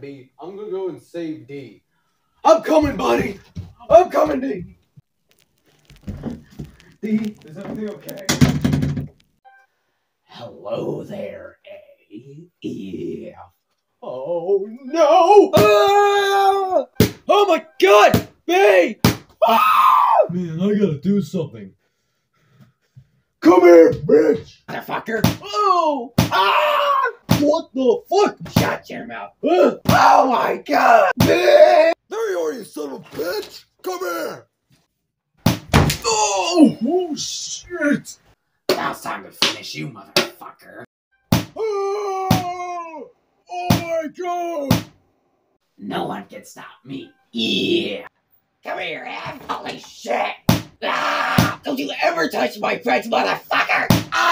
B. I'm gonna go and save D. I'm coming, buddy! I'm coming, D! D, is everything okay? Hello there, A. Yeah. Oh no! Ah! Oh my god! B! Ah! Man, I gotta do something. Come here, bitch! Motherfucker! Oh! Ah! What the fuck? Shut your mouth. Oh my god! There you are, you son of a bitch! Come here! Oh shit! Now it's time to finish you, motherfucker. Oh my god! No one can stop me. Yeah. Come here, Ed. Holy shit. Ah! Don't you ever touch my friends, motherfucker!